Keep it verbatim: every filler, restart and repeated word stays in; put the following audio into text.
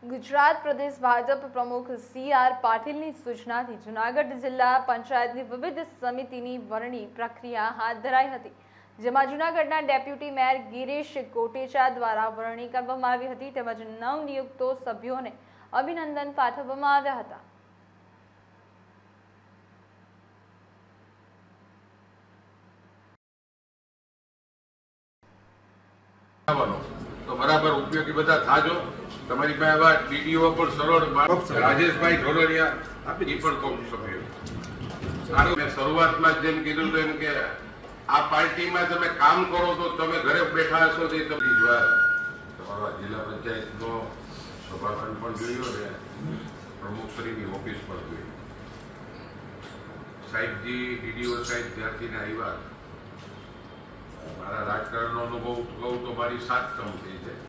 ગુજરાત પ્રદેશ ભાજપ પ્રમુખ C R પાટીલની સૂચનાથી જૂનાગઢ જિલ્લા પંચાયતની વિવિધ સમિતિની વરણી પ્રક્રિયા હાથ ધરાઈ હતી, જેમાં જૂનાગઢના ડેપ્યુટી મેયર ગિરીશ કોટેચા દ્વારા વરણી કરવામાં આવી હતી તેમજ નવનિયુક્ત સભ્યોને અભિનંદન પાઠવવામાં આવ્યા હતા। तो बराबर उपयोगी बता थाजो तमारी પાસે આવા ડીડીઓ પણ સરળ રાજેશભાઈ ઢોલરિયા આપી પણ કહું સભ્યો સારું મેં શરૂઆતમાં જેમ કીધું તો એમ કે આ પાર્ટીમાં તમે કામ કરો તો તમે ઘરે બેઠા હશો તો તમને જોયા તમારા જિલ્લા પંચાયતનો સભાખંડ પણ જોયો ને પ્રમુખશ્રીની ઓફિસ પણ જોઈ સાહેબજી ડીડીઓ સાહેબ ત્યારથી ને આવ્યા મારા રાજકારણનો અનુભવ કહું તો મારી સાત ટર્મ થઈ છે।